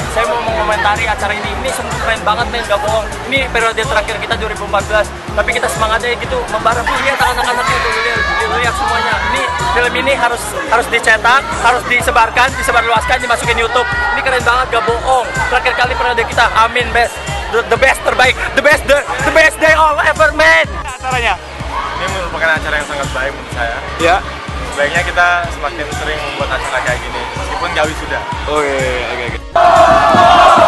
saya mau mengomentari acara ini sungguh keren banget men, gak bohong. Ini periode terakhir kita 2014, tapi kita semangatnya gitu membara. Lihat anak-anaknya tuh, lihat semuanya. Ini film ini harus dicetak, harus disebarluaskan, dimasukin YouTube. Ini keren banget, gak bohong. Terakhir kali periode kita, amin best, the best terbaik, the best day of ever man. Acaranya ini merupakan acara yang sangat baik menurut saya. ya. Sebaiknya kita semakin sering membuat acara kayak gini, meskipun nggak wisuda. Oke.